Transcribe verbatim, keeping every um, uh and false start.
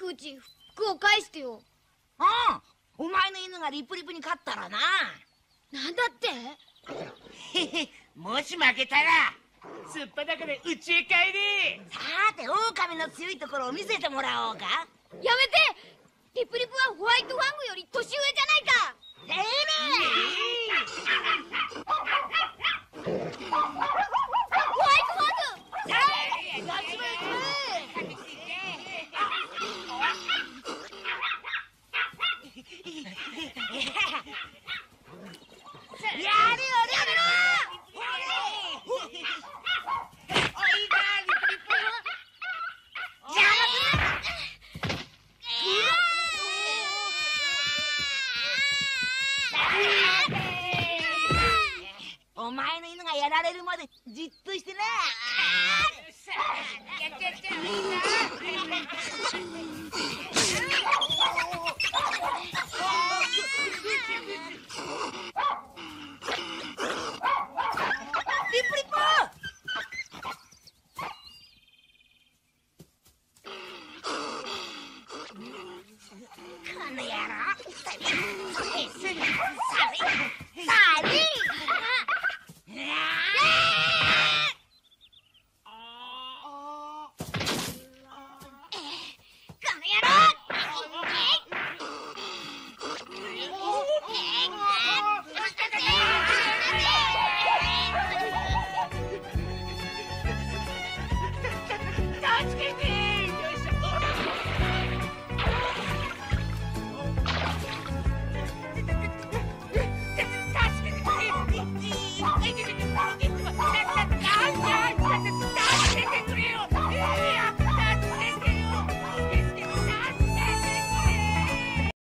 口服を返してよ。 うん、お前の犬がリプリプに勝ったらな。 なんだって？ へへ、もし負けたらすっぱだかで家へ帰れ。 さて、狼の強いところを見せてもらおうか。 やめて！リプリプはホワイトファングより年上じゃないか。 てめえ！ホワイトファング！やっちまえやっちまえ！やれやれやめろ！お前の犬がやられるまでじっとしてな。 やってやってみんな。